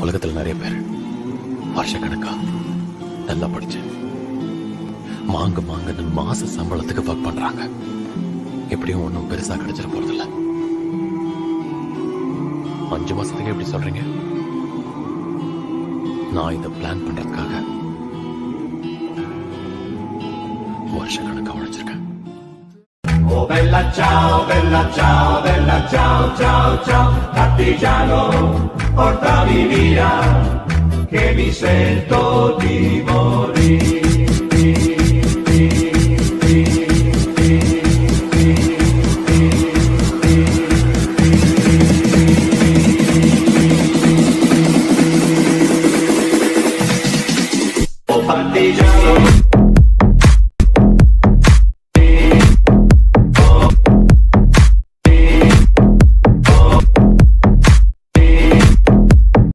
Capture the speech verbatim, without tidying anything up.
உலகத்தில் நிறைய பேர் வருஷக்கணக்கா நல்லா படிச்சு மாங்கு மாங்குன்னு மாச சம்பளத்துக்கு ஒர்க் பண்றாங்க. எப்படியும் ஒன்றும் பெருசா கிடைச்சிட போறதில்ல. அஞ்சு மாசத்துக்கு எப்படி சொல்றீங்க? நான் இதை பிளான் பண்றதுக்காக வருஷக்கணக்கா உழைச்சிருக்கேன். Oh bella ciao, bella ciao, bella ciao, ciao, ciao, partigiano, portami via, che mi sento di morire.